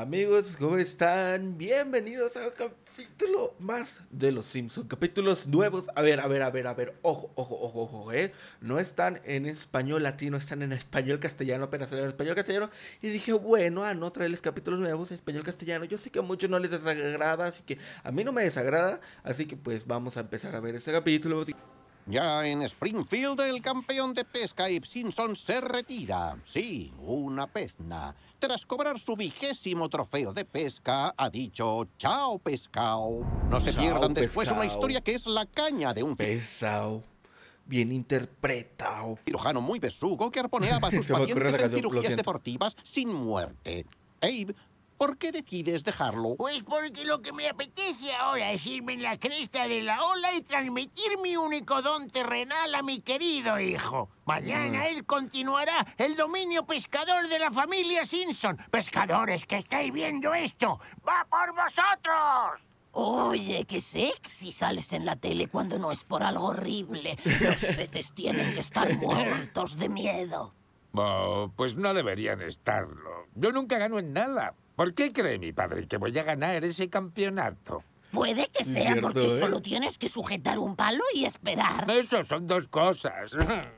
Amigos, ¿cómo están? Bienvenidos a un capítulo más de Los Simpson. Capítulos nuevos. A ver. Ojo, no están en español latino, están en español castellano. Apenas salieron en español castellano. Y dije, bueno, no traerles capítulos nuevos en español castellano. Yo sé que a muchos no les desagrada, así que a mí no me desagrada. Así que pues vamos a empezar a ver este capítulo. Ya en Springfield, el campeón de pesca Ib Simpson se retira. Sí, una pezna. Tras cobrar su 20º trofeo de pesca, ha dicho chao pescao. No se Chao, pierdan después pescao. una historia que es la caña de un Pesado, bien interpretado. cirujano muy besugo que arponeaba a sus Se me ocurrió pacientes esa en canción, lo cirugías siento. deportivas sin muerte. Abe, ¿por qué decides dejarlo? Pues porque lo que me apetece ahora es irme en la cresta de la ola y transmitir mi único don terrenal a mi querido hijo. Mañana él continuará el dominio pescador de la familia Simpson. Pescadores que estáis viendo esto, ¡va por vosotros! Oye, qué sexy sales en la tele cuando no es por algo horrible. Los peces tienen que estar muertos de miedo. Oh, pues no deberían estarlo. Yo nunca gano en nada. ¿Por qué cree mi padre que voy a ganar ese campeonato? Puede que sea Cierto, porque ¿eh? solo tienes que sujetar un palo y esperar. Eso son dos cosas.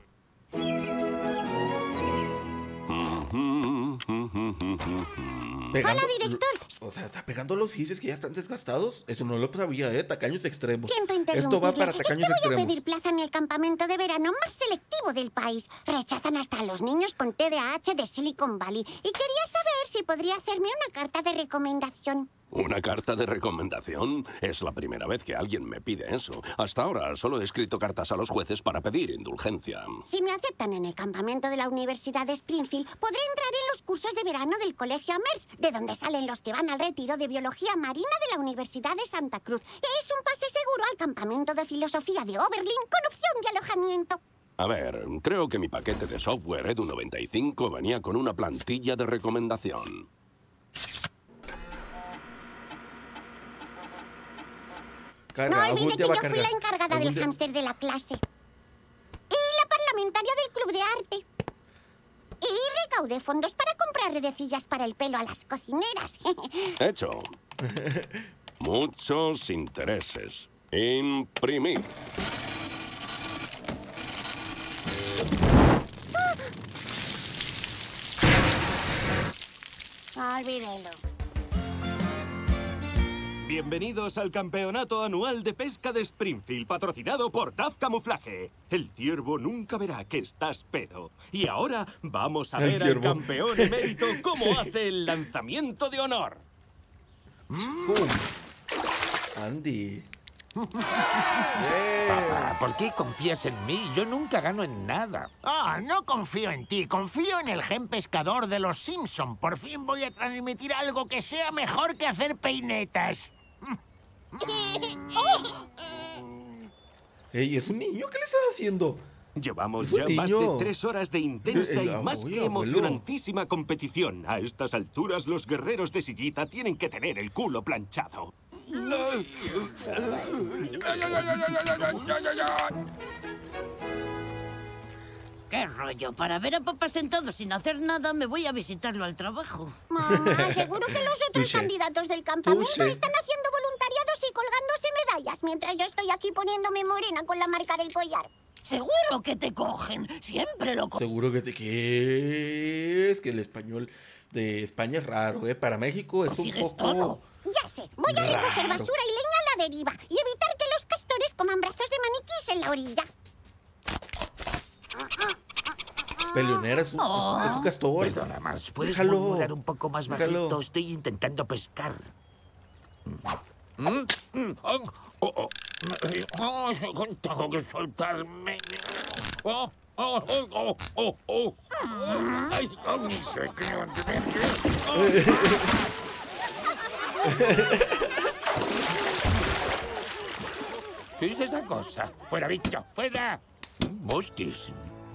Pegando, Hola, director. O sea, está pegando los gises que ya están desgastados. Eso no lo sabía, tacaños extremos. Siento interrumpirle. Esto va para Es que tacaños voy a extremos. pedir plaza en el campamento de verano más selectivo del país. Rechazan hasta a los niños con TDAH de Silicon Valley. Y quería saber si podría hacerme una carta de recomendación. ¿Una carta de recomendación? Es la primera vez que alguien me pide eso. Hasta ahora solo he escrito cartas a los jueces para pedir indulgencia. Si me aceptan en el campamento de la Universidad de Springfield, podré entrar en los cursos de verano del Colegio Amherst, de donde salen los que van al retiro de Biología Marina de la Universidad de Santa Cruz, que es un pase seguro al campamento de filosofía de Oberlin con opción de alojamiento. A ver, creo que mi paquete de software Edu 95 venía con una plantilla de recomendación. No olvide que ya va a yo fui cargar. la encargada Algún del día- hámster de la clase. Y la parlamentaria del club de arte. Y recaudé fondos para comprar redecillas para el pelo a las cocineras. Hecho. Muchos intereses. Imprimir. Olvídelo. Bienvenidos al Campeonato Anual de Pesca de Springfield, patrocinado por Taf Camuflaje. El ciervo nunca verá que estás pedo. Y ahora vamos a El ver al ciervo. campeón emérito cómo hace el lanzamiento de honor. ¡Pum! Andy. Papá, ¿por qué confías en mí? Yo nunca gano en nada. Ah, no confío en ti, confío en el gen pescador de los Simpson. Por fin voy a transmitir algo que sea mejor que hacer peinetas. Ey, es un niño, ¿qué le estás haciendo? Llevamos Es un ya más de niño. 3 horas de intensa y más Oye, que abuelo. emocionantísima competición. A estas alturas, los guerreros de sillita tienen que tener el culo planchado. ¿Qué rollo? Para ver a papá sentado sin hacer nada, me voy a visitarlo al trabajo. Mamá, seguro que los otros Touché. candidatos del campamento Touché. están haciendo voluntariados y colgándose medallas, mientras yo estoy aquí poniéndome morena con la marca del collar. Seguro que te cogen. Siempre lo cogen. Seguro que te quieres. Que el español de España es raro, Para México es un Sigues poco... todo. Ya sé, voy a recoger Raro. basura y leña a la deriva y evitar que los castores coman brazos de maniquís en la orilla. Peleonera es un castor. Perdona más, ¿puedes Déjalo. murmurar un poco más Déjalo. bajito? Estoy intentando pescar. Tengo que soltarme. Ay, ni sé ¿Qué es esa cosa? ¡Fuera, bicho! ¡Fuera! ¡Mosquis!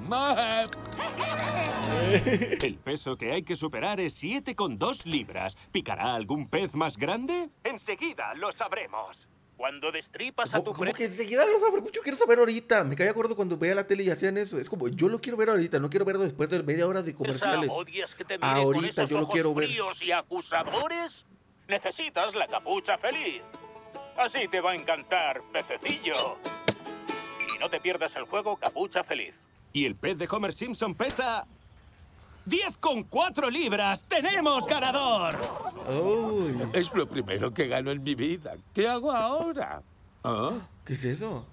El peso que hay que superar es 7,2 libras. ¿Picará algún pez más grande? Enseguida lo sabremos. cuando destripas a tu Como que enseguida lo sabré. Yo quiero saber ahorita. Me caía acuerdo cuando veía la tele y hacían eso. Es como, yo lo quiero ver ahorita. No quiero verlo después de media hora de comerciales. ¿Odias que te mire Ahorita con esos yo lo ojos quiero ver. fríos y acusadores? Necesitas la capucha feliz. Así te va a encantar, pececillo. Y no te pierdas el juego Capucha Feliz. Y el pez de Homer Simpson pesa 10,4 libras. ¡Tenemos ganador! Uy, Es lo primero que gano en mi vida. ¿Qué hago ahora? ¿Ah? ¿qué es eso?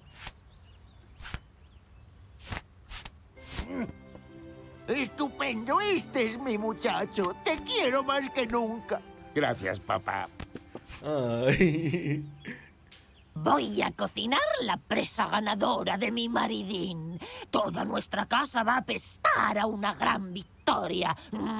Estupendo, este es mi muchacho. Te quiero más que nunca. Gracias, papá. Ay. Voy a cocinar la presa ganadora de mi maridín. Toda nuestra casa va a apestar a una gran victoria.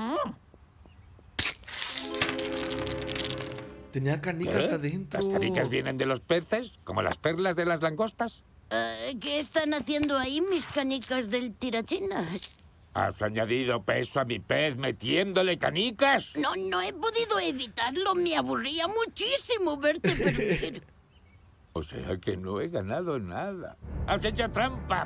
Tenía canicas ¿Qué? adentro. ¿Las canicas vienen de los peces? ¿Como las perlas de las langostas? ¿Qué están haciendo ahí mis canicas del tirachinas? ¿Has añadido peso a mi pez metiéndole canicas? No he podido evitarlo. Me aburría muchísimo verte perder. O sea que no he ganado nada. ¡Has hecho trampa!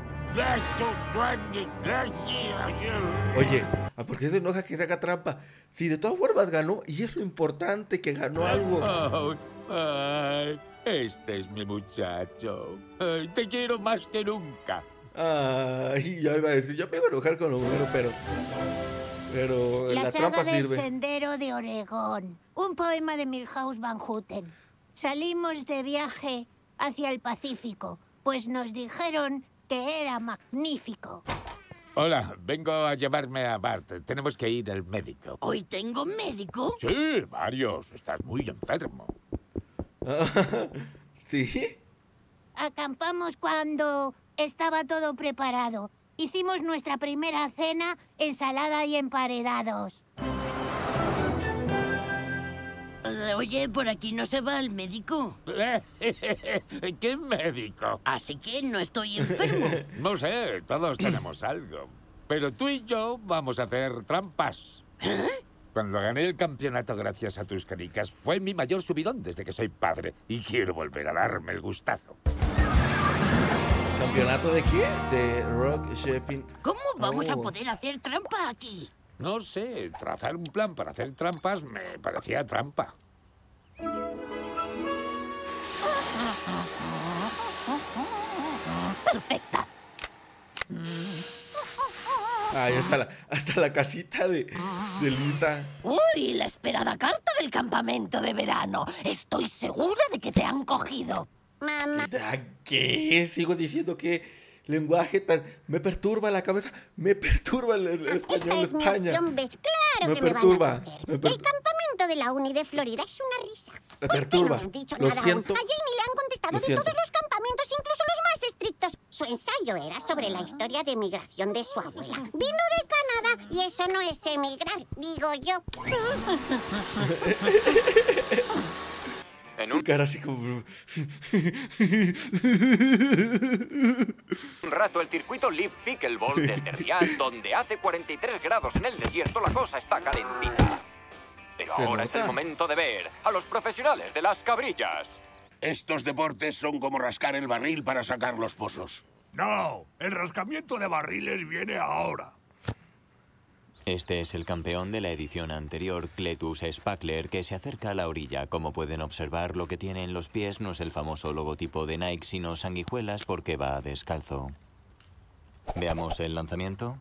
Oye, ¿por qué se enoja que se haga trampa? Si de todas formas ganó, y es lo importante que ganó algo. Ay, este es mi muchacho. Ay, te quiero más que nunca. Ay, ya iba a decir, yo me iba a enojar con Homero, pero la trampa saga del sirve. sendero de Oregón. Un poema de Milhouse Van Houten. Salimos de viaje hacia el Pacífico, pues nos dijeron que era magnífico. Hola, vengo a llevarme a Bart. Tenemos que ir al médico. ¿Hoy tengo médico? Sí, varios. Estás muy enfermo. ¿Sí? Acampamos cuando estaba todo preparado. Hicimos nuestra primera cena, ensalada y emparedados. Oye, por aquí no se va al médico. ¿Qué médico? Así que no estoy enfermo. No sé, todos tenemos algo. Pero tú y yo vamos a hacer trampas. Cuando gané el campeonato gracias a tus canicas, fue mi mayor subidón desde que soy padre. Y quiero volver a darme el gustazo. ¿Campeonato de qué? De Rock Shipping. ¿Cómo vamos a Oh. poder hacer trampa aquí? No sé, trazar un plan para hacer trampas me parecía trampa. Perfecta. Ahí está hasta la casita de Lisa. Uy, la esperada carta del campamento de verano. Estoy segura de que te han cogido. Mamá, ¿A qué? Sigo diciendo que lenguaje tan... Me perturba la cabeza. Me perturba el esta español de es mi España. opción B. Claro Me que perturba, me van a coger. me El per- campamento de la Uni de Florida es una risa. Me ¿Por qué perturba. no me han dicho Lo nada siento. aún? A Jamie le han contestado Lo de siento. todos los campamentos, incluso los más estrictos. Su ensayo era sobre la historia de migración de su abuela. Vino de Canadá y eso no es emigrar, digo yo. Su cara así como... Un rato el circuito Live Pickleball desde Riyadh, donde hace 43 grados en el desierto, la cosa está calentita. Pero Se ahora es el nota. momento de ver a los profesionales de las cabrillas. Estos deportes son como rascar el barril para sacar los pozos. No, el rascamiento de barriles viene ahora. Este es el campeón de la edición anterior, Cletus Spackler, que se acerca a la orilla. Como pueden observar, lo que tiene en los pies no es el famoso logotipo de Nike, sino sanguijuelas porque va descalzo. Veamos el lanzamiento.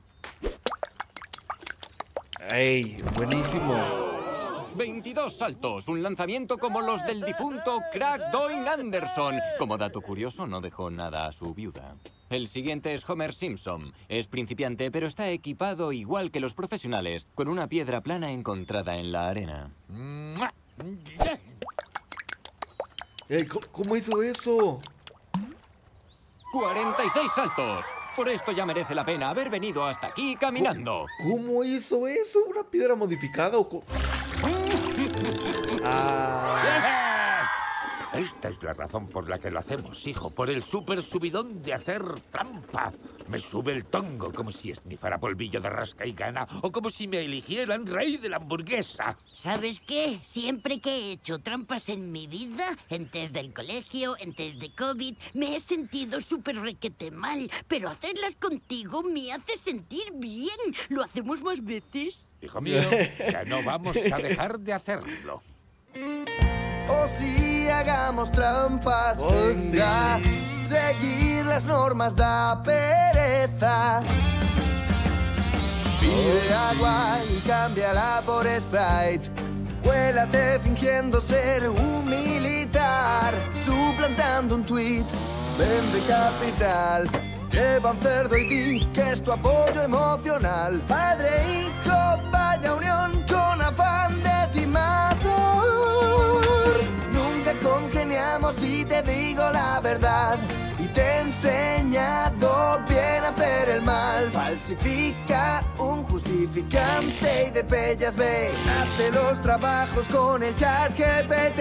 ¡Ey! Buenísimo. 22 saltos, un lanzamiento como los del difunto Crack Doing Anderson. Como dato curioso, no dejó nada a su viuda. El siguiente es Homer Simpson. Es principiante, pero está equipado igual que los profesionales, con una piedra plana encontrada en la arena. Ey, ¿cómo hizo eso? 46 saltos. Por esto ya merece la pena haber venido hasta aquí caminando. ¿Cómo hizo eso? ¿Una piedra modificada o...? Ah... Esta es la razón por la que lo hacemos, hijo. Por el súper subidón de hacer trampa. Me sube el tongo como si esnifara polvillo de rasca y gana o como si me eligieran rey de la hamburguesa. ¿Sabes qué? Siempre que he hecho trampas en mi vida, en test del colegio, en test de COVID, me he sentido súper requete mal. Pero hacerlas contigo me hace sentir bien. ¿Lo hacemos más veces? Hijo mío, ya no vamos a dejar de hacerlo. Oh, sí, hagamos trampas, venga. Sí. Seguir las normas da pereza. Pide agua y cámbiala por Sprite. Cuélate fingiendo ser un militar. Suplantando un tweet, vende capital. Lleva un cerdo y di que es tu apoyo emocional. Padre e hijo, vaya unión con afán de timador. Nunca congeniamos y te digo la verdad. Y te he enseñado bien a hacer el mal. Falsifica un justificante y de pellas ve. Hace los trabajos con el ChatGPT.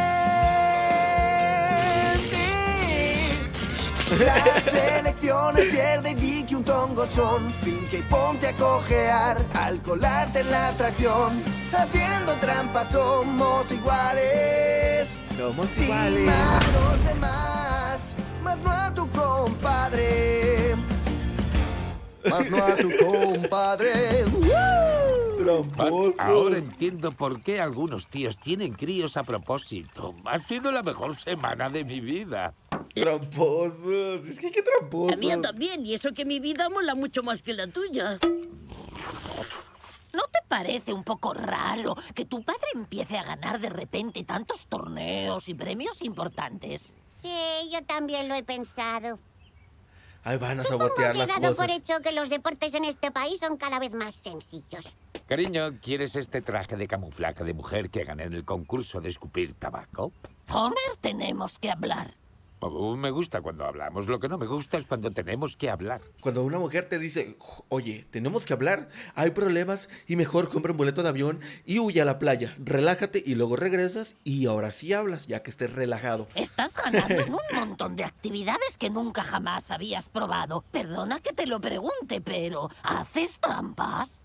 Las elecciones pierde y di que un tongo son. Finge y ponte a cojear al colarte en la atracción. Haciendo trampas somos iguales. Somos iguales. Más a los demás, más no a tu compadre. Más no a tu compadre. Tramposo. Ahora entiendo por qué algunos tíos tienen críos a propósito. Ha sido la mejor semana de mi vida. Tramposos. Es que qué tramposos. La mía también, y eso que mi vida mola mucho más que la tuya. ¿No te parece un poco raro que tu padre empiece a ganar de repente tantos torneos y premios importantes? Sí, yo también lo he pensado. Ahí van a sabotear las He dado cosas. por hecho que los deportes en este país son cada vez más sencillos. Cariño, ¿quieres este traje de camuflaje de mujer que gané en el concurso de escupir tabaco? Homer, tenemos que hablar. Me gusta cuando hablamos. Lo que no me gusta es cuando tenemos que hablar. Cuando una mujer te dice, oye, tenemos que hablar, hay problemas y mejor compra un boleto de avión y huye a la playa, relájate y luego regresas y ahora sí hablas, ya que estés relajado. Estás ganando en un montón de actividades que nunca jamás habías probado. Perdona que te lo pregunte, pero ¿haces trampas?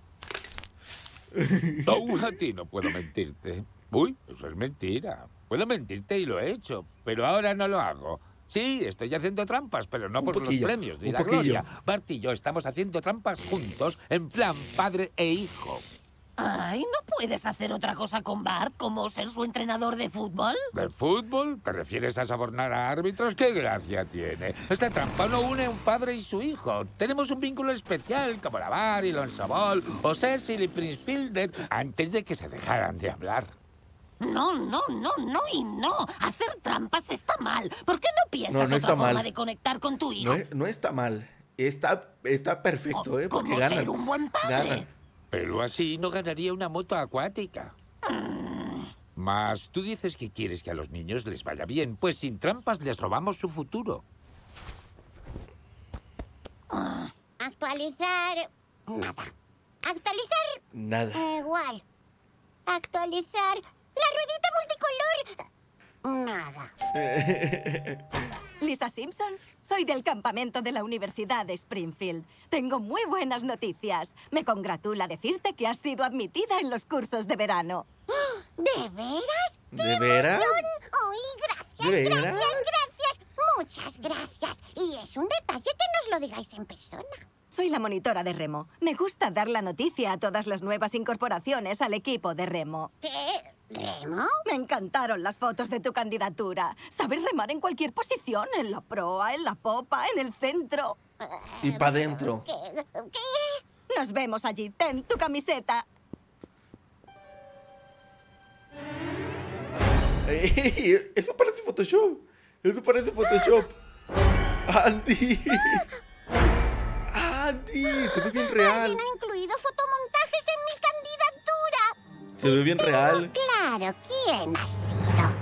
No, a ti no puedo mentirte. Uy, eso es mentira. Puedo mentirte y lo he hecho, pero ahora no lo hago. Sí, estoy haciendo trampas, pero no por los premios ni la gloria. Bart y yo estamos haciendo trampas juntos, en plan padre e hijo. Ay, ¿no puedes hacer otra cosa con Bart, como ser su entrenador de fútbol? ¿De fútbol? ¿Te refieres a sobornar a árbitros? ¡Qué gracia tiene! Esta trampa no une a un padre y su hijo. Tenemos un vínculo especial, como la Bar y Lonzo Ball, o Cecil y Prince Fielder, antes de que se dejaran de hablar. No y no. Hacer trampas está mal. ¿Por qué no piensas no otra forma mal. de conectar con tu hijo? No está mal. Está perfecto, ¿eh? Porque ¿Cómo ganan. ser un buen padre? Ganan. Pero así no ganaría una moto acuática. Mas tú dices que quieres que a los niños les vaya bien, pues sin trampas les robamos su futuro. Actualizar... nada. Actualizar... Nada. igual. Actualizar... la ruedita multicolor... nada. Lisa Simpson, soy del campamento de la Universidad de Springfield. Tengo muy buenas noticias. Me congratula decirte que has sido admitida en los cursos de verano. ¿De veras? ¿De veras? ¡Ay, gracias, gracias! Muchas gracias. Y es un detalle que nos lo digáis en persona. Soy la monitora de remo. Me gusta dar la noticia a todas las nuevas incorporaciones al equipo de remo. ¿Qué? ¿Remo? Me encantaron las fotos de tu candidatura. Sabes remar en cualquier posición, en la proa, en la popa, en el centro. Y para adentro. ¿Qué? Nos vemos allí. Ten tu camiseta. Eso parece Photoshop. Eso parece Photoshop. Andy. Andy, se ve bien real. No ha incluido fotomontajes en mi candidatura. Se ve bien real. Claro, ¿quién ha sido?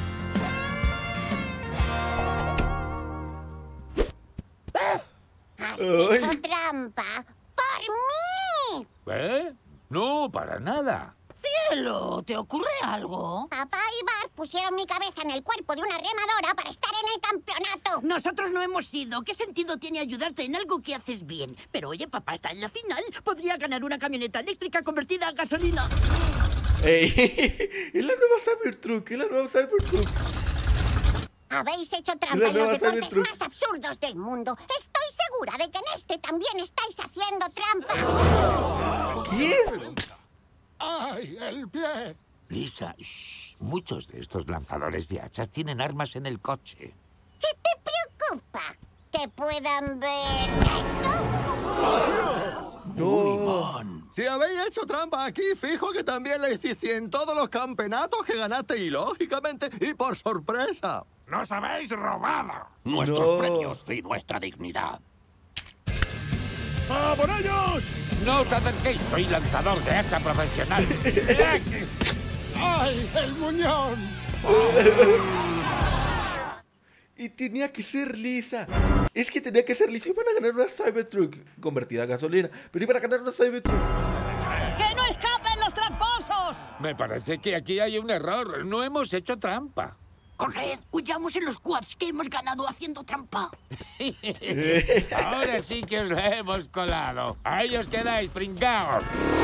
Has hecho trampa por mí. ¿Eh? No, para nada. Cielo, ¿te ocurre algo? Papá y Bart pusieron mi cabeza en el cuerpo de una remadora para estar en el campeonato. Nosotros no hemos ido. ¿Qué sentido tiene ayudarte en algo que haces bien? Pero oye, papá está en la final. Podría ganar una camioneta eléctrica convertida a gasolina. ¡Ey! Es la nueva Cybertruck, es la nueva Cybertruck. Habéis hecho trampa en los deportes más absurdos del mundo. Estoy segura de que en este también estáis haciendo trampa. ¿Qué? ¡Ay, el pie! Lisa, shh, muchos de estos lanzadores de hachas tienen armas en el coche. ¿Qué te preocupa? ¿Que puedan ver esto? No. Si habéis hecho trampa aquí, fijo que también la hiciste en todos los campeonatos que ganaste y lógicamente y por sorpresa. ¡Nos habéis robado! Nuestros premios y nuestra dignidad. ¡A por ellos! ¡No os acerquéis! Soy lanzador de hacha profesional. ¡Ay, el muñón! Y tenía que ser lisa. Es que tenía que ser lisa. Iban a ganar una Cybertruck convertida a gasolina. Pero iban a ganar una Cybertruck. ¡Que no escapen los tramposos! Me parece que aquí hay un error. No hemos hecho trampa. Corred, huyamos en los quads que hemos ganado haciendo trampa. Ahora sí que os la hemos colado. Ahí os quedáis, pringaos.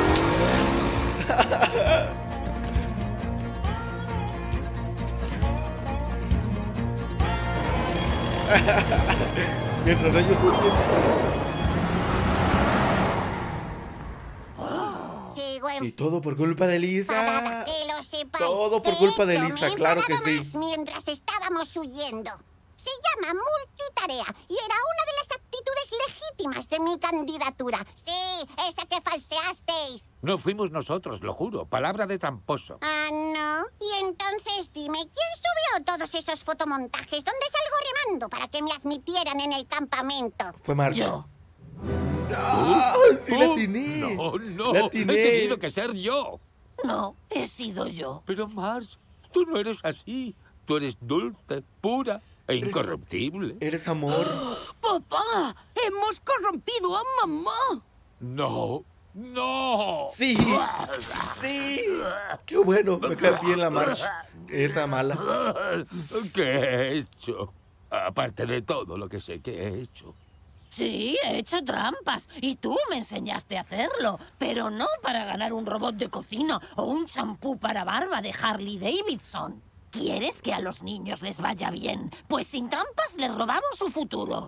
Mientras ellos huyen. Sigo Y todo por culpa de Lisa. enfadada, que lo sepáis. Todo por De culpa de hecho, Lisa, me he claro que enfadado sí. más mientras estábamos huyendo. Se llama multitarea y era una de las aptitudes legítimas de mi candidatura. Sí, esa que falseasteis. No fuimos nosotros, lo juro. Palabra de tramposo. Ah, ¿no? Y entonces dime, ¿quién subió todos esos fotomontajes donde salgo remando para que me admitieran en el campamento? Fue March. Yo. ¡Ah! ¡Sí la atiné! No, no. La He atiné. tenido que ser yo. No, he sido yo. Pero, Marge, tú no eres así. Tú eres dulce, pura e incorruptible. Eres amor. ¡Papá! ¡Hemos corrompido a mamá! No, no. Sí. Sí. Qué bueno. Me cae bien la March. Esa mala. ¿Qué he hecho? Aparte de todo lo que sé que he hecho. Sí, he hecho trampas. Y tú me enseñaste a hacerlo. Pero no para ganar un robot de cocina o un champú para barba de Harley Davidson. ¿Quieres que a los niños les vaya bien? Pues sin trampas les robamos su futuro.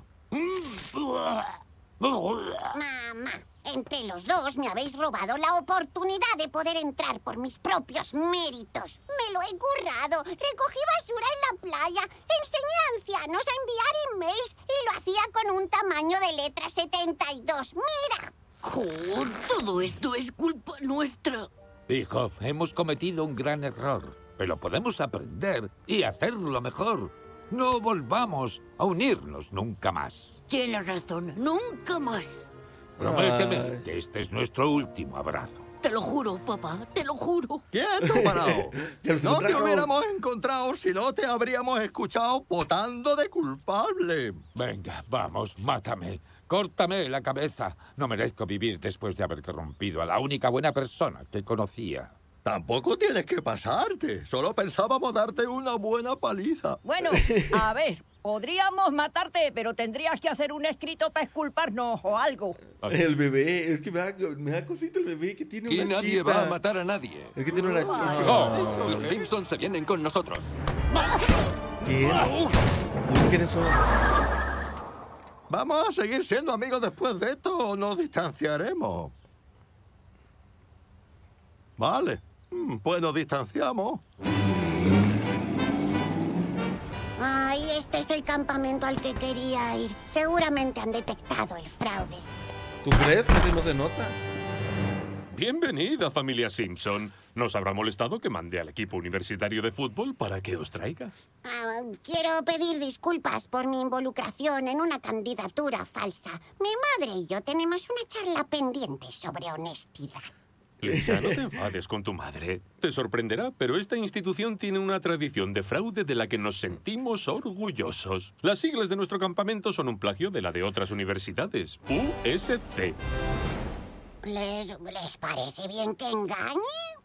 Mamá, entre los dos me habéis robado la oportunidad de poder entrar por mis propios méritos. Me lo he currado. Recogí basura en la playa. Enseñé a ancianos a enviar emails y lo hacía con un tamaño de letra 72. ¡Mira! Todo esto es culpa nuestra. Hijo, hemos cometido un gran error, pero podemos aprender y hacerlo mejor. No volvamos a unirnos nunca más. Tienes razón, nunca más. Prométeme que este es nuestro último abrazo. Te lo juro, papá, te lo juro. ¡Quieto, parado! Ya los No te encontraron. hubiéramos encontrado si no te habríamos escuchado votando de culpable. Venga, vamos, mátame. Córtame la cabeza. No merezco vivir después de haber corrompido a la única buena persona que conocía. Tampoco tienes que pasarte. Solo pensábamos darte una buena paliza. Bueno, a ver, podríamos matarte, pero tendrías que hacer un escrito para exculparnos o algo. El bebé. Es que me da cosita el bebé que tiene Y una nadie chita. va a matar a nadie. Es que tiene una chita. Los Simpsons se vienen con nosotros. ¿Quién? ¿Quiénes son? ¿Vamos a seguir siendo amigos después de esto o nos distanciaremos? Vale. Pues nos distanciamos. Ay, este es el campamento al que quería ir. Seguramente han detectado el fraude. ¿Tú crees que así no se nota? Bienvenida, familia Simpson. ¿Nos habrá molestado que mande al equipo universitario de fútbol para que os traiga? Quiero pedir disculpas por mi involucración en una candidatura falsa. Mi madre y yo tenemos una charla pendiente sobre honestidad. Lisa, no te enfades con tu madre. Te sorprenderá, pero esta institución tiene una tradición de fraude de la que nos sentimos orgullosos. Las siglas de nuestro campamento son un plagio de la de otras universidades. USC. ¿Les parece bien que engañe?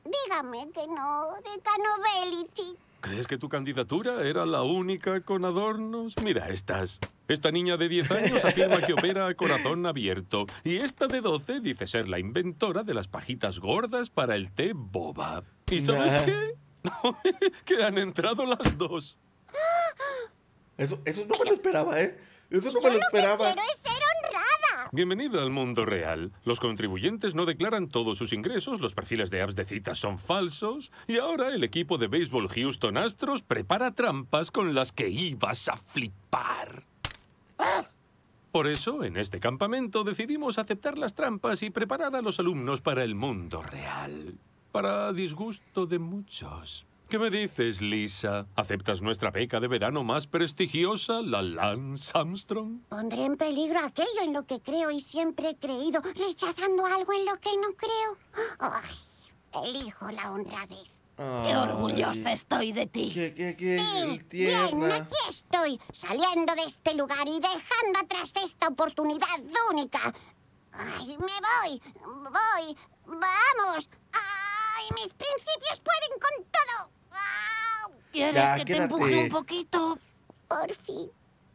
Dígame que no, decano Belichick. ¿Crees que tu candidatura era la única con adornos? Mira estas. Esta niña de 10 años afirma que opera a corazón abierto. Y esta de 12 dice ser la inventora de las pajitas gordas para el té boba. ¿Y sabes qué? Que han entrado las dos. Eso no me lo esperaba, ¿eh? Eso no me lo esperaba. Yo lo que quiero es ser honrada. Bienvenida al mundo real. Los contribuyentes no declaran todos sus ingresos, los perfiles de apps de citas son falsos y ahora el equipo de béisbol Houston Astros prepara trampas con las que ibas a flipar. Por eso, en este campamento decidimos aceptar las trampas y preparar a los alumnos para el mundo real. Para disgusto de muchos. ¿Qué me dices, Lisa? ¿Aceptas nuestra beca de verano más prestigiosa, la Lance Armstrong? Pondré en peligro aquello en lo que creo y siempre he creído, rechazando algo en lo que no creo. Ay, elijo la honradez. ¡Qué orgullosa estoy de ti! Sí, bien, aquí estoy, saliendo de este lugar y dejando atrás esta oportunidad única. ¡Ay, me voy! ¡Vamos! ¡Ay, mis principios pueden con todo! ¿Quieres Ya, que te quédate. empuje un poquito? Por fin.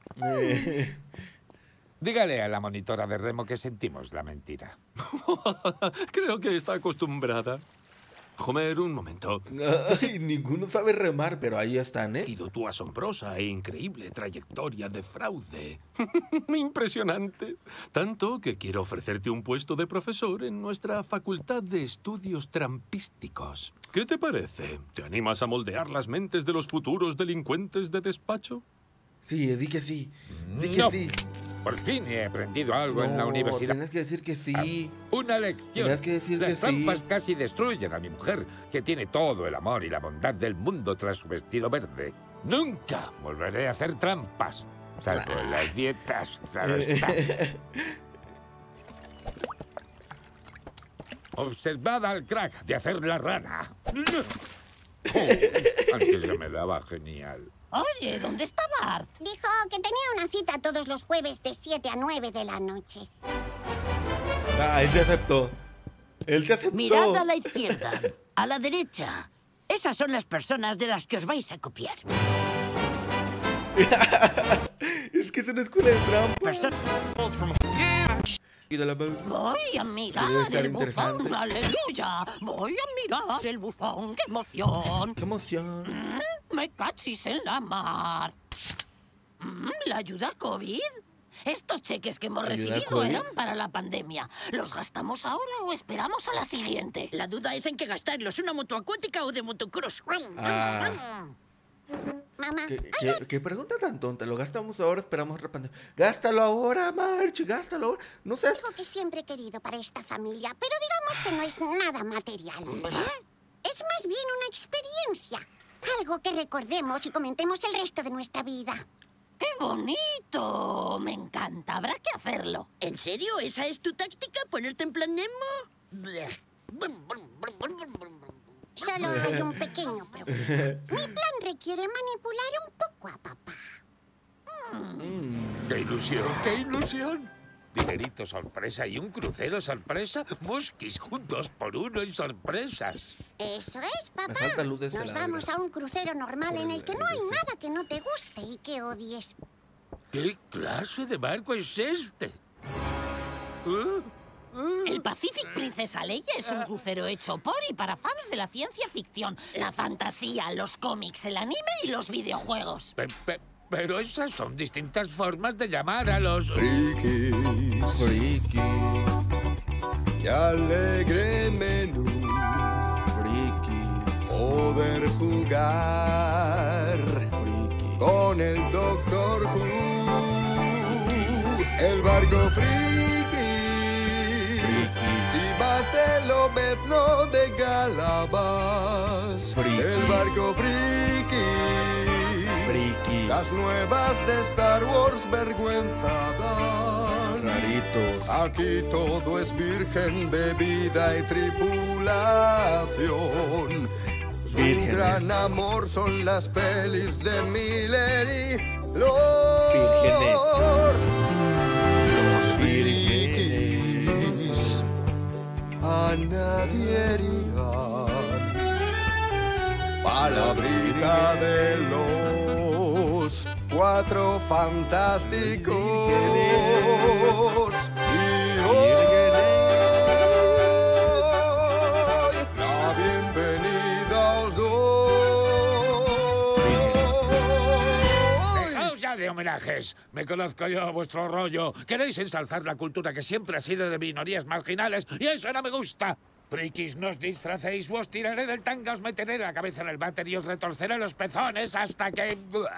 Dígale a la monitora de remo que sentimos la mentira. Creo que está acostumbrada. Homer, un momento. Ay, ninguno sabe remar, pero ahí están, ¿eh? He seguido tu asombrosa e increíble trayectoria de fraude. Impresionante. Tanto que quiero ofrecerte un puesto de profesor en nuestra Facultad de Estudios Trampísticos. ¿Qué te parece? ¿Te animas a moldear las mentes de los futuros delincuentes de despacho? Sí, di que sí. Di que No. sí. Por fin he aprendido algo en la No, universidad. tienes que decir que sí. Una lección. Tienes que decir Las que sí. trampas casi destruyen a mi mujer, que tiene todo el amor y la bondad del mundo tras su vestido verde. Nunca volveré a hacer trampas, salvo en las dietas, claro está. Observad al crack de hacer la rana. Antes ya me daba genial. Oye, ¿dónde está Bart? Dijo que tenía una cita todos los jueves de 7 a 9 de la noche. Ah, él se aceptó. Él se aceptó. Mirad a la izquierda, a la derecha. Esas son las personas de las que os vais a copiar. Es que es una escuela de trampa. Voy a mirar Debe estar el buzón, interesante. aleluya. Voy a mirar el buzón, qué emoción. ¡Qué emoción! Me cachis en la mar. ¿La ayuda COVID? Estos cheques que hemos ¿Ayuda recibido COVID? eran para la pandemia. ¿Los gastamos ahora o esperamos a la siguiente? La duda es en qué gastarlos, una moto acuática o de motocross. Mamá, ¿Qué pregunta tan tonta? Lo gastamos ahora, esperamos repente. ¡Gástalo ahora, March! ¡Gástalo ahora! No seas... algo que siempre he querido para esta familia, pero digamos que no es nada material. Es más bien una experiencia. Algo que recordemos y comentemos el resto de nuestra vida. ¡Qué bonito! Me encanta, habrá que hacerlo. ¿En serio? ¿Esa es tu táctica? ¿Ponerte en plan Nemo? Bleh. Solo hay un pequeño problema. Mi plan requiere manipular un poco a papá. ¡Qué ilusión, qué ilusión! Dinerito sorpresa y un crucero sorpresa. Muskis, un 2x1 en sorpresas. Eso es, papá. Me falta luz de este Nos lado, vamos mira. a un crucero normal en el que no hay nada que no te guste y que odies. ¿Qué clase de barco es este? El Pacific Princesa Leia es un crucero hecho por y para fans de la ciencia ficción, la fantasía, los cómics, el anime y los videojuegos. Pero esas son distintas formas de llamar a los... Frikis. Qué alegre menú. Frikis. Poder jugar. Frikis. Con el Doctor Who. El barco friki. Si vas del Omerno de Galabas. El barco friki. Las nuevas de Star Wars vergüenza dan. Raritos. Aquí todo es virgen, bebida y tripulación. Su Vírgenes. gran amor son las pelis de Miller y Lord. Los frikis a nadie herirán. Palabrita de los Cuatro Fantásticos. Y hoy la bienvenida os doy. Dejaos ya de homenajes. Me conozco yo vuestro rollo. Queréis ensalzar la cultura que siempre ha sido de minorías marginales y eso no me gusta. Frikis, no os disfracéis, os tiraré del tanga, os meteré la cabeza en el váter y os retorceré los pezones hasta que...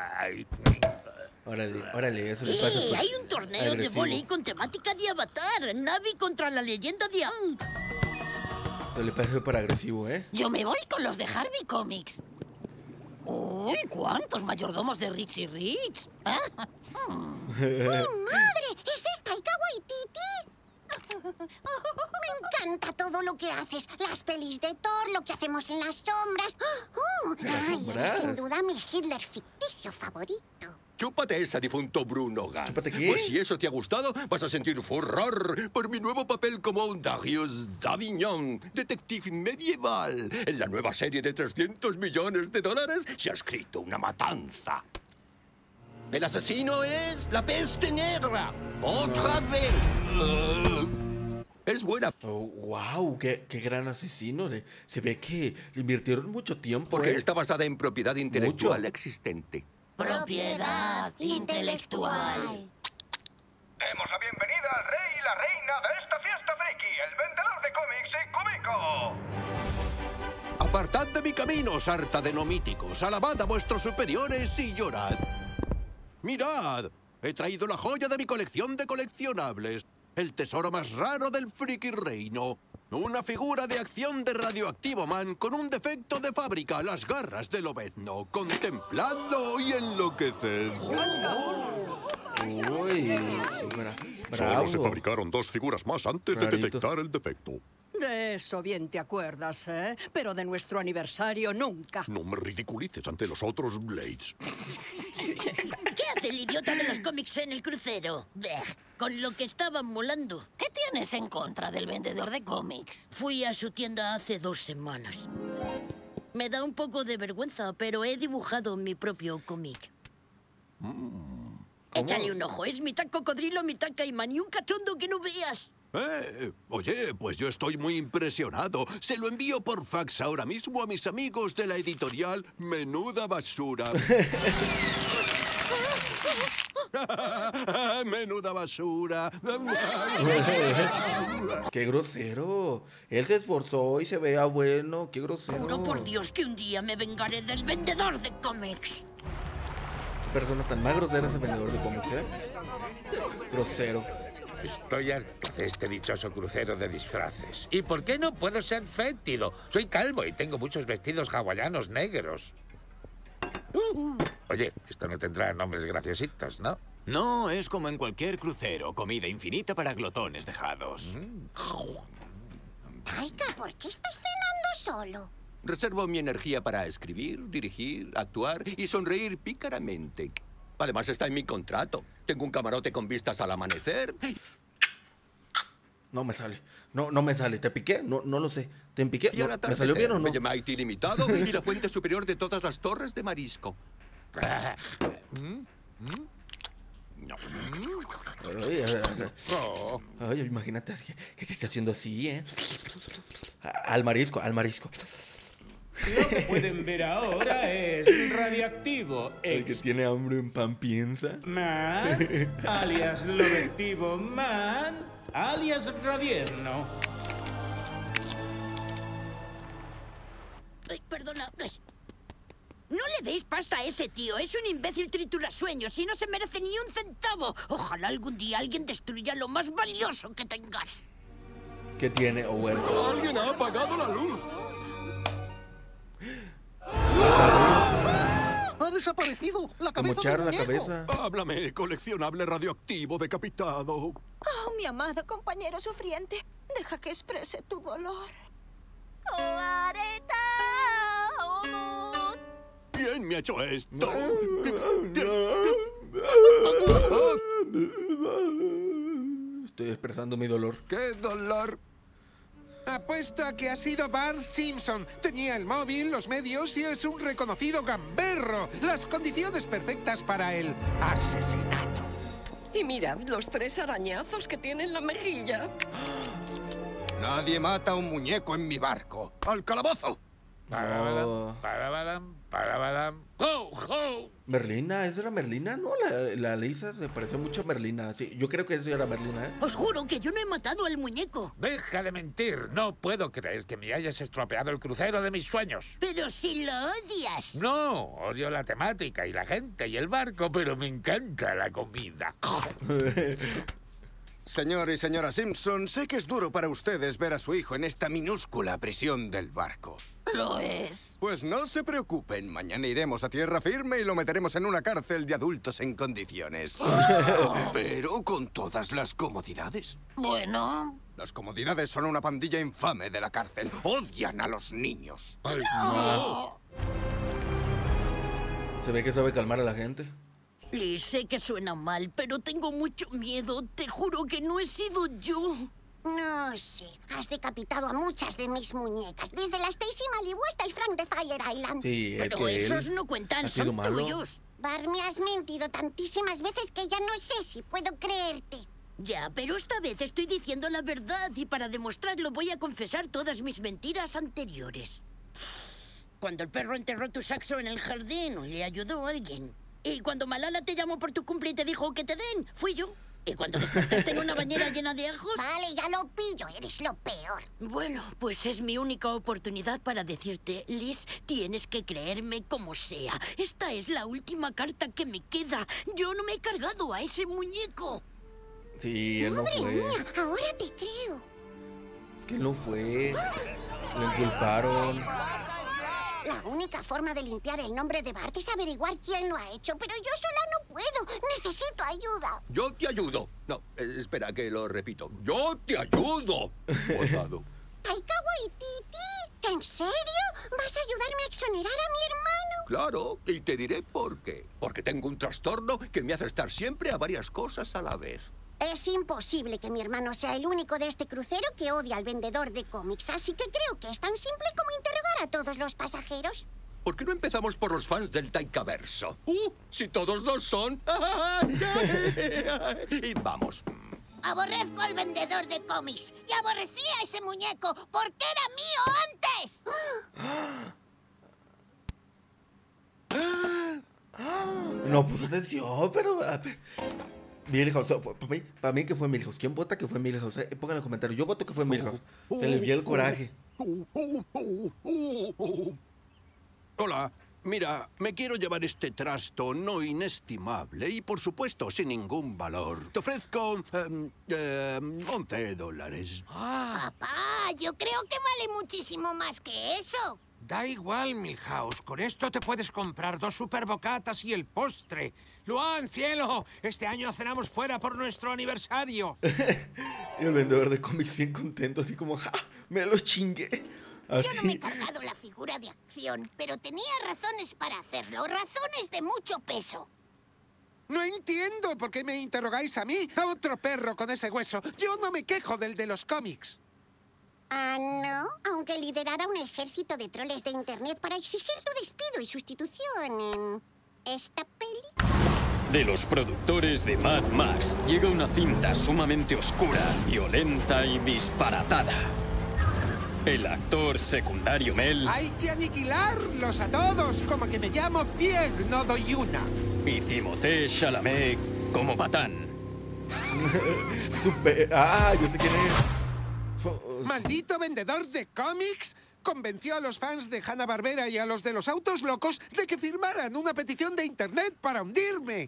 Órale, eso le pasa por Hay un torneo agresivo. de vóley con temática de Avatar. Navi contra la leyenda de Aang. Eso le pasa por agresivo, ¿eh? Yo me voy con los de Harvey Comics. Uy, ¿cuántos mayordomos de Richie Rich? ¿Ah? ¡Madre! ¿Es Taika Waititi? Me encanta todo lo que haces. Las pelis de Thor, lo que hacemos en las sombras. Ay, eres sin duda mi Hitler ficticio favorito. Chúpate esa, difunto Bruno Gans. ¿Chúpate qué? Pues si eso te ha gustado, vas a sentir furor por mi nuevo papel como Darius d'Avignon, detective medieval. En la nueva serie de $300 millones se ha escrito una matanza. El asesino es la peste negra. ¡Otra vez! Es buena. Oh, wow, qué gran asesino. Se ve que le invirtieron mucho tiempo. Porque ¿eh? está basada en propiedad intelectual Mucho. existente. Propiedad intelectual. Demos la bienvenida al rey y la reina de esta fiesta friki, el vendedor de cómics y Cúbico. Apartad de mi camino, sarta de nomíticos. Alabad a vuestros superiores y llorad. Mirad, he traído la joya de mi colección de coleccionables. El tesoro más raro del friki reino. Una figura de acción de Radioactivo Man con un defecto de fábrica, las garras del Lobezno. Contempladlo y enloqueced. Uy, Solo se fabricaron 2 figuras más antes de Raritos. detectar el defecto. De eso bien te acuerdas, ¿eh? Pero de nuestro aniversario nunca. No me ridiculices ante los otros Blades. ¿Qué hace el idiota de los cómics en el crucero? Bleh, con lo que estaban molando. ¿Qué tienes en contra del vendedor de cómics? Fui a su tienda hace 2 semanas. Me da un poco de vergüenza, pero he dibujado mi propio cómic. Échale un ojo, es mitad cocodrilo, mitad caimán y un cachondo que no veas. Oye, pues yo estoy muy impresionado. Se lo envío por fax ahora mismo a mis amigos de la editorial Menuda Basura. Menuda basura. Qué grosero. Él se esforzó y se veía bueno. Qué grosero. Juro por Dios que un día me vengaré del vendedor de cómics. Qué persona tan más grosera ese vendedor de cómics, ¿eh? Grosero. Estoy harto de este dichoso crucero de disfraces. ¿Y por qué no puedo ser fétido? Soy calvo y tengo muchos vestidos hawaianos negros. Oye, esto no tendrá nombres graciositos, ¿no? No, es como en cualquier crucero, comida infinita para glotones dejados. Taika, ¿por qué estás cenando solo? Reservo mi energía para escribir, dirigir, actuar y sonreír pícaramente. Además está en mi contrato. Tengo un camarote con vistas al amanecer. No me sale. No me sale. ¿Te piqué? No lo sé. ¿Te piqué? Y al ¿Me atardecer, salió bien o no? Vegemite ilimitado y la fuente superior de todas las torres de marisco. Ay, imagínate que te esté haciendo así, ¿eh? Al marisco, al marisco. Lo que pueden ver ahora es Radioactivo El que tiene hambre en pan piensa. Man, alias Lobectivo Man, alias Radierno. Ay, perdona. Ay. No le deis pasta a ese tío. Es un imbécil triturasueños y no se merece ni un centavo. Ojalá algún día alguien destruya lo más valioso que tengas. ¿Qué tiene, Owen? ¡Alguien ha apagado la luz! ¡Ha desaparecido! ¡La cabeza mocharon del la muñeco! cabeza. Háblame, coleccionable radioactivo decapitado. Oh, mi amado compañero sufriente, deja que exprese tu dolor. ¿Quién me ha hecho esto? Estoy expresando mi dolor. ¡Qué dolor! Apuesto a que ha sido Bart Simpson. Tenía el móvil, los medios y es un reconocido gamberro. Las condiciones perfectas para el asesinato. Y mirad los 3 arañazos que tiene en la mejilla. Nadie mata a un muñeco en mi barco. ¡Al calabozo! ¡Ho, ho! Merlina, ¿eso era Merlina? No, la Lisa se pareció mucho a Merlina. Sí, yo creo que eso era Merlina, ¿eh? Os juro que yo no he matado al muñeco. Deja de mentir. No puedo creer que me hayas estropeado el crucero de mis sueños. Pero si lo odias. No, odio la temática y la gente y el barco, pero me encanta la comida. Señor y señora Simpson, sé que es duro para ustedes ver a su hijo en esta minúscula prisión del barco. Lo es. Pues no se preocupen, mañana iremos a tierra firme y lo meteremos en una cárcel de adultos en condiciones. Pero con todas las comodidades. Bueno. Las comodidades son una pandilla infame de la cárcel. Odian a los niños. No. Se ve que sabe calmar a la gente. Liz, sé que suena mal, pero tengo mucho miedo. Te juro que no he sido yo. No sé. Has decapitado a muchas de mis muñecas. Desde la Stacy Malibu hasta el Frank de Fire Island. Sí, pero esos no cuentan, son tuyos. Bar, me has mentido tantísimas veces que ya no sé si puedo creerte. Ya, pero esta vez estoy diciendo la verdad y para demostrarlo voy a confesar todas mis mentiras anteriores. Cuando el perro enterró tu saxo en el jardín, le ayudó a alguien. Y cuando Malala te llamó por tu cumple y te dijo que te den, fui yo. Y cuando despertaste en una bañera llena de ajos... Vale, ya lo pillo, eres lo peor. Bueno, pues es mi única oportunidad para decirte, Liz, tienes que creerme como sea. Esta es la última carta que me queda. Yo no me he cargado a ese muñeco. Sí, él no Madre fue. mía, ahora te creo. Es que él no fue. Lo inculparon. La única forma de limpiar el nombre de Bart es averiguar quién lo ha hecho, pero yo sola no puedo. Necesito ayuda. Yo te ayudo. No, espera que lo repito. ¡Yo te ayudo! Bordado. Taika Waititi, ¿en serio? ¿Vas a ayudarme a exonerar a mi hermano? Claro, y te diré por qué. Porque tengo un trastorno que me hace estar siempre a varias cosas a la vez. Es imposible que mi hermano sea el único de este crucero que odia al vendedor de cómics, así que creo que es tan simple como interrogar a todos los pasajeros. ¿Por qué no empezamos por los fans del Taikaverso? Si todos lo son. Y vamos. Aborrezco al vendedor de cómics y aborrecía a ese muñeco porque era mío antes. No puso atención, pero... Milhouse, para mí que fue Milhouse. ¿Quién vota que fue Milhouse? Pongan en los comentarios. Yo voto que fue Milhouse. Se le vio el coraje. Hola, mira, me quiero llevar este trasto no inestimable y, por supuesto, sin ningún valor. Te ofrezco $11. Papá, yo creo que vale muchísimo más que eso. Da igual, Milhouse. Con esto te puedes comprar 2 superbocatas y el postre. ¡Luan, cielo! Este año cenamos fuera por nuestro aniversario. Y el vendedor de cómics bien contento, así como, ¡ja! ¡Me los chingué! Así. Yo no me he cargado la figura de acción, pero tenía razones para hacerlo. Razones de mucho peso. No entiendo por qué me interrogáis a mí, a otro perro con ese hueso. Yo no me quejo del de los cómics. Ah, ¿no? Aunque liderara un ejército de troles de internet para exigir tu despido y sustitución en... ¿esta peli? De los productores de Mad Max llega una cinta sumamente oscura, violenta y disparatada. El actor secundario Mel... ¡Hay que aniquilarlos a todos! Como que me llamo Pierre, no doy una. Y Timothée Chalamet como Patán. Yo sé quién es. ¡Maldito vendedor de cómics! Convenció a los fans de Hanna-Barbera y a los de los autos locos de que firmaran una petición de internet para hundirme.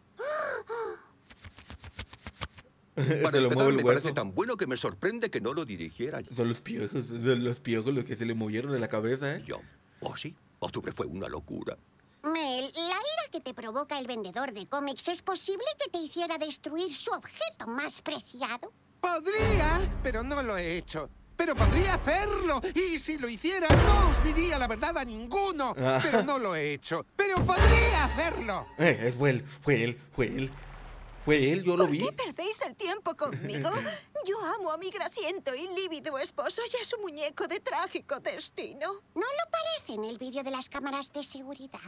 Para empezar, me parece tan bueno que me sorprende que no lo dirigiera yo. Son los piojos los que se le movieron en la cabeza, ¿eh? Yo. ¿Oh, sí? Octubre fue una locura. Mel, la ira que te provoca el vendedor de cómics, ¿es posible que te hiciera destruir su objeto más preciado? Podría, pero no lo he hecho. Pero podría hacerlo. Y si lo hiciera, no os diría la verdad a ninguno. Pero no lo he hecho. Pero podría hacerlo. Fue él. Fue él, yo lo vi. ¿Por qué perdéis el tiempo conmigo? Yo amo a mi grasiento y lívido esposo y a su muñeco de trágico destino. No lo parece en el vídeo de las cámaras de seguridad.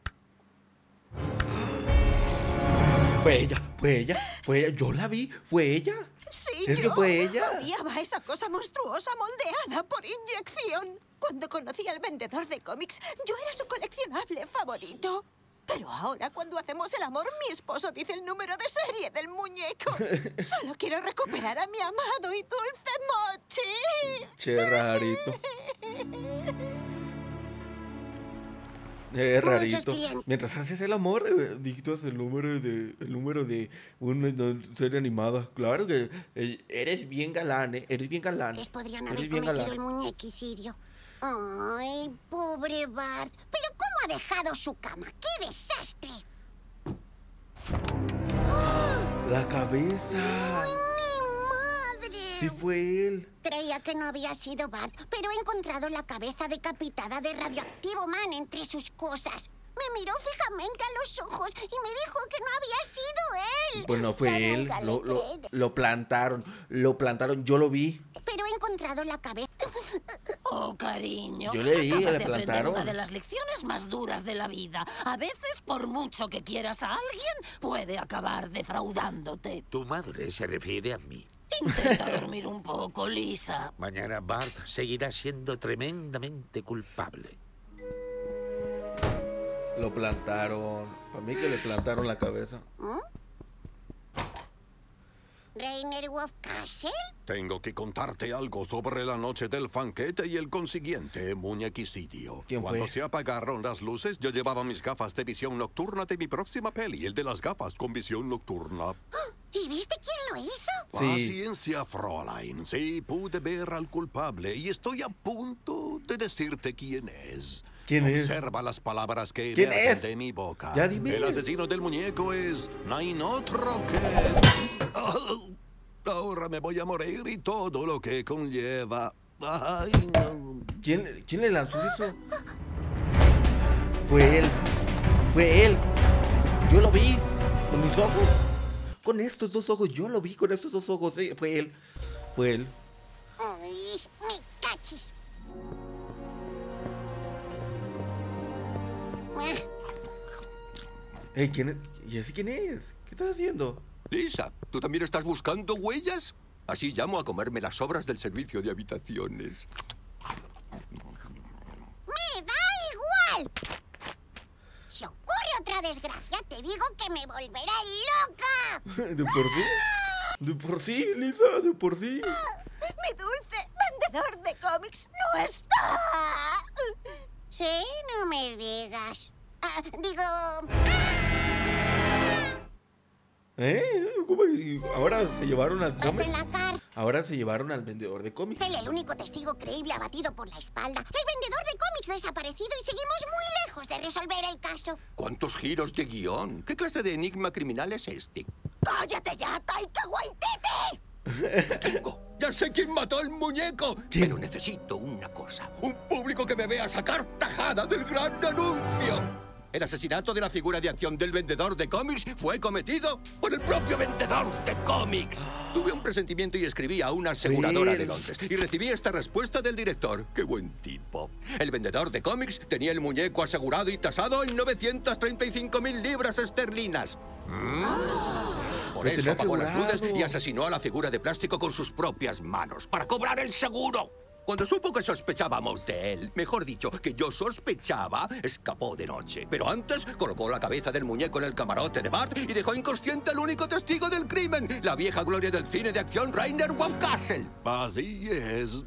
Fue ella. Yo la vi, fue ella. Sí, ¿Es que fue ella? odiaba esa cosa monstruosa moldeada por inyección. Cuando conocí al vendedor de cómics, yo era su coleccionable favorito. Pero ahora, cuando hacemos el amor, mi esposo dice el número de serie del muñeco. Solo quiero recuperar a mi amado y dulce Mochi. Che, rarito. Es rarito. Mientras haces el amor, dictas el número de una serie animada. Claro que eres bien galán, ¿eh? Eres bien galán. Les podrían haber cometido el muñequicidio. Ay, pobre Bart. ¿Pero cómo ha dejado su cama? ¡Qué desastre! La cabeza. ¡Ay, mi madre! Sí fue él. Creía que no había sido Bart, pero he encontrado la cabeza decapitada de Radioactivo Man entre sus cosas. Me miró fijamente a los ojos y me dijo que no había sido él. Pues no fue él. Lo plantaron. Yo lo vi. Pero he encontrado la cabeza. Oh, cariño. Yo le vi, acabas le de aprender plantaron. una de las lecciones más duras de la vida. A veces, por mucho que quieras a alguien, puede acabar defraudándote. Tu madre se refiere a mí. Intenta dormir un poco, Lisa. Mañana Bart seguirá siendo tremendamente culpable. Lo plantaron. Para mí que le plantaron la cabeza. ¿Rainer Wolf Castle? Tengo que contarte algo sobre la noche del banquete y el consiguiente muñequicidio. ¿Quién fue? Cuando se apagaron las luces, yo llevaba mis gafas de visión nocturna de mi próxima peli, el de las gafas con visión nocturna. ¿Y viste quién lo hizo? Paciencia, Fräulein. Sí, pude ver al culpable y estoy a punto de decirte quién es. ¿Quién es? Observa las palabras que ¿Quién emergen es? de mi boca. Ya dime. El asesino del muñeco es... No hay otro que... Ahora me voy a morir y todo lo que conlleva. Ay, no. ¿Quién le lanzó eso? Fue él. Yo lo vi con mis ojos. Con estos dos ojos. Yo lo vi con estos dos ojos. Fue él. Ay, me cachis. ¿Quién es? ¿Y ese quién es? ¿Qué estás haciendo? Lisa, ¿tú también estás buscando huellas? Así llamo a comerme las sobras del servicio de habitaciones. ¡Me da igual! Si ocurre otra desgracia, te digo que me volveré loca. ¿De por sí, Lisa? ¿De por sí? ¡Mi dulce vendedor de cómics no está! Sí, no me digas. ¿Cómo? Ahora se llevaron al cómic. En la cárcel. Ahora se llevaron al vendedor de cómics. El único testigo creíble abatido por la espalda. El vendedor de cómics desaparecido y seguimos muy lejos de resolver el caso. ¿Cuántos giros de guión? ¿Qué clase de enigma criminal es este? ¡Cállate ya, Taika Waititi! ¡Tengo! ¡Ya sé quién mató al muñeco! ¿Quién? Pero necesito una cosa. Un público que me vea sacar tajada del gran anuncio. El asesinato de la figura de acción del vendedor de cómics fue cometido por el propio vendedor de cómics. Tuve un presentimiento y escribí a una aseguradora de Londres. Y recibí esta respuesta del director. ¡Qué buen tipo! El vendedor de cómics tenía el muñeco asegurado y tasado en 935.000 libras esterlinas. Por eso apagó las luces y asesinó a la figura de plástico con sus propias manos para cobrar el seguro. Cuando supo que sospechábamos de él, mejor dicho, que yo sospechaba, escapó de noche. Pero antes colocó la cabeza del muñeco en el camarote de Bart y dejó inconsciente al único testigo del crimen, la vieja gloria del cine de acción Rainer Wolf Castle. Así es.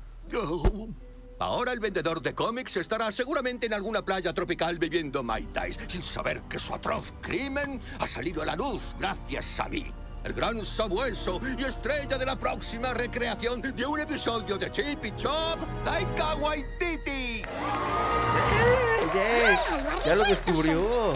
Ahora el vendedor de cómics estará seguramente en alguna playa tropical bebiendo Mai Tais, sin saber que su atroz crimen ha salido a la luz gracias a mí. El gran sabueso y estrella de la próxima recreación de un episodio de Chip y Chop, Taika Waititi. Ya lo descubrió.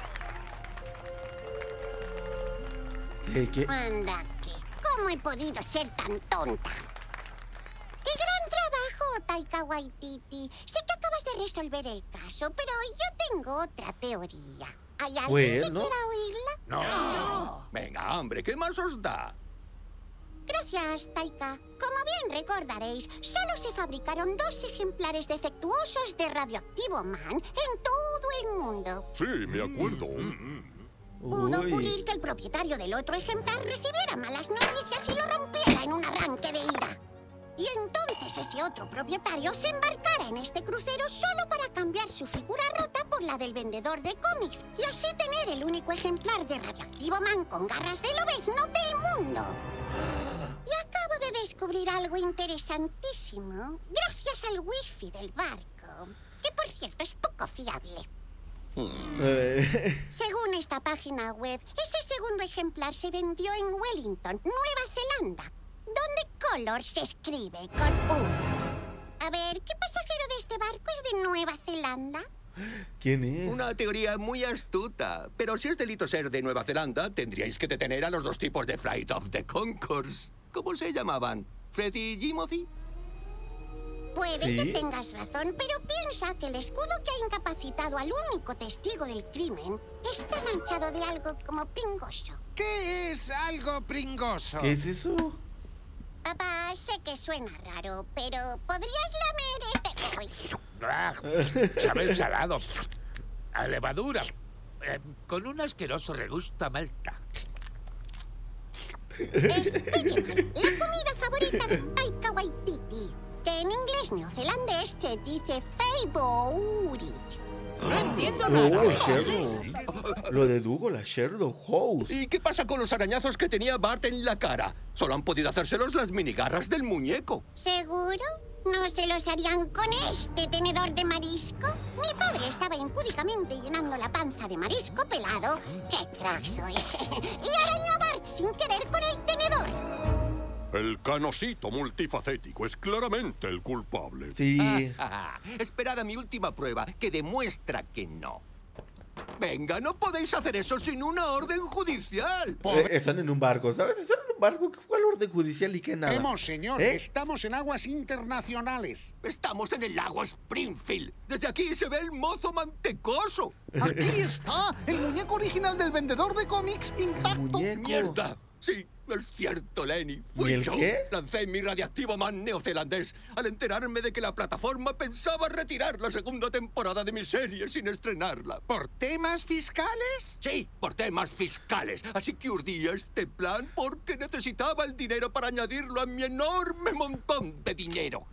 ¿Qué? Anda, ¿cómo he podido ser tan tonta? ¡Qué gran trabajo, Taika Waititi! Sé que acabas de resolver el caso, pero yo tengo otra teoría. ¿Hay alguien ¿Fue que él, no? quiera oírla? No. Venga, hombre, ¿qué más os da? Gracias, Taika. Como bien recordaréis, solo se fabricaron 2 ejemplares defectuosos de Radioactivo Man en todo el mundo. Sí, me acuerdo. Pudo ocurrir que el propietario del otro ejemplar recibiera malas noticias y lo rompiera en un arranque de ira. Y entonces ese otro propietario se embarcara en este crucero solo para cambiar su figura rota por la del vendedor de cómics y así tener el único ejemplar de Radioactivo Man con garras de lobezno del mundo. Y acabo de descubrir algo interesantísimo gracias al wifi del barco, que por cierto es poco fiable. Según esta página web, ese segundo ejemplar se vendió en Wellington, Nueva Zelanda, donde Color se escribe con U. A ver, ¿qué pasajero de este barco es de Nueva Zelanda? ¿Quién es? Una teoría muy astuta. Pero si es delito ser de Nueva Zelanda, tendríais que detener a los 2 tipos de Flight of the Conchords. ¿Cómo se llamaban? ¿Freddy y Jimothy? Puede que tengas razón, pero piensa que el escudo que ha incapacitado al único testigo del crimen está manchado de algo como pringoso. ¿Qué es algo pringoso? ¿Qué es eso? Papá, sé que suena raro, pero ¿podrías lamer este...? Sabe salado. A levadura. Con un asqueroso regusto a malta. Es Vegemite, la comida favorita de Taika Waititi, que en inglés neozelandés se dice favorit. No entiendo Sherlock. Lo de Dougal, la Sherlock Holmes. ¿Y qué pasa con los arañazos que tenía Bart en la cara? Solo han podido hacérselos las minigarras del muñeco. ¿Seguro? ¿No se los harían con este tenedor de marisco? Mi padre estaba impúdicamente llenando la panza de marisco pelado. ¡Qué crack soy! Y arañó a Bart sin querer con el tenedor. El canosito multifacético es claramente el culpable. Sí. Esperad a mi última prueba, que demuestra que no. Venga, no podéis hacer eso sin una orden judicial. Están en un barco, ¿sabes? Están en un barco. ¿Cuál orden judicial y qué nada? Señor, estamos en aguas internacionales. Estamos en el lago Springfield. Desde aquí se ve el mozo mantecoso. Aquí está, el muñeco original del vendedor de cómics intacto. ¡Mierda! Sí, es cierto, Lenny. ¿Y Fui el yo. qué? Lancé mi Radioactivo Man neozelandés al enterarme de que la plataforma pensaba retirar la 2ª temporada de mi serie sin estrenarla. ¿Por temas fiscales? Sí, por temas fiscales. Así que urdí este plan porque necesitaba el dinero para añadirlo a mi enorme montón de dinero.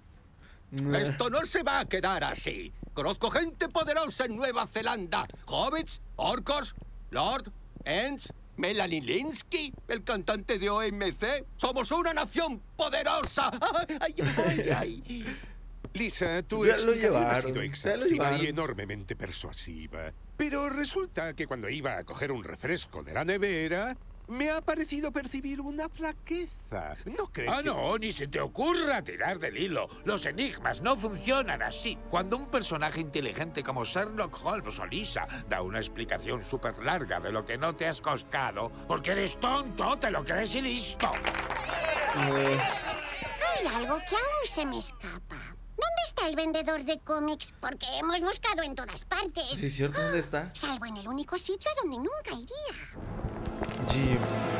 Esto no se va a quedar así. Conozco gente poderosa en Nueva Zelanda. Hobbits, orcos, Lord, Ents, Melanie Linsky, el cantante de OMC. ¡Somos una nación poderosa! ¡Ay, ay, ay! Lisa, tu Ya lo explicación ha llevaron, sido ya lo exhaustiva y llevaron. enormemente persuasiva. Pero resulta que cuando iba a coger un refresco de la nevera, me ha parecido percibir una flaqueza. ¿No crees que...? No, ni se te ocurra tirar del hilo. Los enigmas no funcionan así. Cuando un personaje inteligente como Sherlock Holmes o Lisa da una explicación súper larga de lo que no te has coscado, porque eres tonto, te lo crees y listo. Hay algo que aún se me escapa. ¿Dónde está el vendedor de cómics? Porque hemos buscado en todas partes. Sí, es cierto, ¿dónde está? Salvo en el único sitio donde nunca iría. Jim.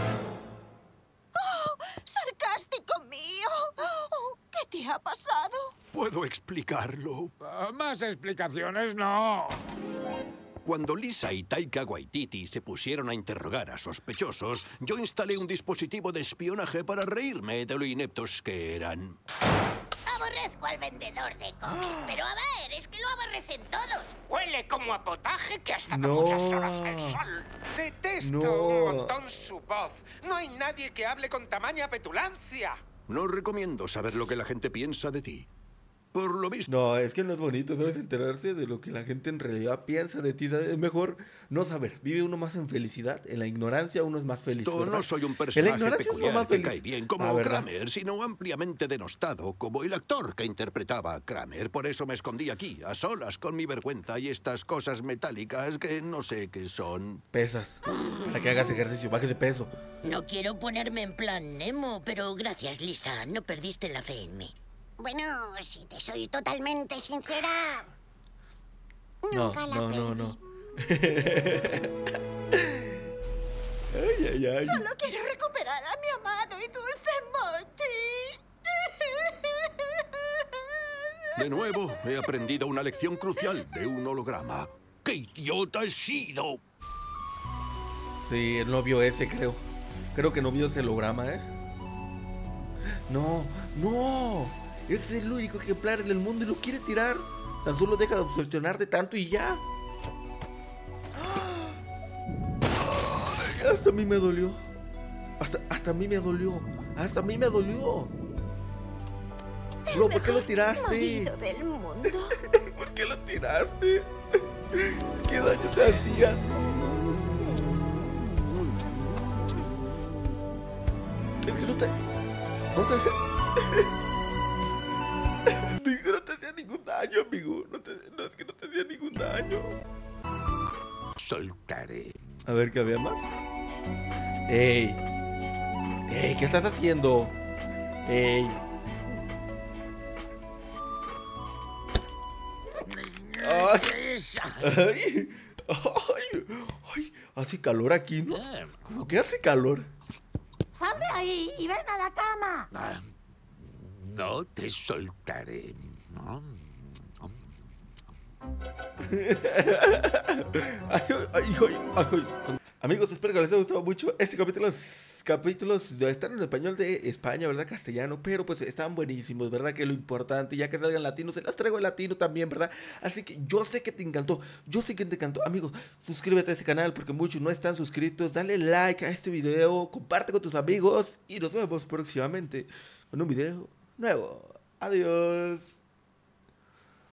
¡Oh! ¡Sarcástico mío! Oh, ¿qué te ha pasado? ¿Puedo explicarlo? Más explicaciones no. Cuando Lisa y Taika Waititi se pusieron a interrogar a sospechosos, yo instalé un dispositivo de espionaje para reírme de lo ineptos que eran. Aborrezco al vendedor de cómics, pero a ver, es que lo aborrecen todos. Huele como a potaje que hasta No. muchas horas al sol. Detesto No. un montón su voz. No hay nadie que hable con tamaña petulancia. No recomiendo saber lo que la gente piensa de ti. Por lo visto... No, es que no es bonito, ¿sabes? Enterarse de lo que la gente en realidad piensa de ti, ¿sabes? Es mejor no saber. Vive uno más en felicidad. En la ignorancia uno es más feliz, ¿verdad? No soy un En la personaje ignorancia uno es peculiar más que feliz. cae bien como ¿verdad? Kramer, sino ampliamente denostado como el actor que interpretaba a Kramer. Por eso me escondí aquí, a solas, con mi vergüenza y estas cosas metálicas que no sé qué son. Pesas. Para que hagas ejercicio, bajes de peso. No quiero ponerme en plan Nemo, pero gracias, Lisa. No perdiste la fe en mí. Bueno, si te soy totalmente sincera... No, Nunca la no, no, perdí. no. Ay, ay, ay. Solo quiero recuperar a mi amado y dulce Mochi. De nuevo, he aprendido una lección crucial de un holograma. ¡Qué idiota he sido! Sí, el novio ese, creo. Creo que no vio ese holograma, ¿eh? No, no. Ese es el único ejemplar en el mundo y lo quiere tirar. Tan solo deja de obsesionarte tanto y ya. Ay, hasta a mí me dolió. Hasta a mí me dolió. Hasta a mí me dolió. Bro, ¿por qué lo tiraste? Del mundo. ¿Por qué lo tiraste? ¿Qué daño te hacía? Es que no te hacía... No te hacía ningún daño, amigo. No, es que no te hacía ningún daño. Soltaré. A ver, ¿qué había más? ¡Ey! ¡Ey! ¿Qué estás haciendo? ¡Ey! ¡Ay! ¡Ay! ¡Ay! ¡Ay! Hace calor aquí, ¿no? ¿Cómo que hace calor? ¡Sal de ahí y ven a la cama! No te soltaré. No. Amigos, espero que les haya gustado mucho este capítulo. Capítulos están en español de España, ¿verdad? Castellano, pero pues están buenísimos, ¿verdad? Que lo importante, ya que salgan latinos, se las traigo en latino también, ¿verdad? Así que yo sé que te encantó, yo sé que te encantó. Amigos, suscríbete a este canal porque muchos no están suscritos. Dale like a este video, comparte con tus amigos y nos vemos próximamente con un video nuevo. Adiós.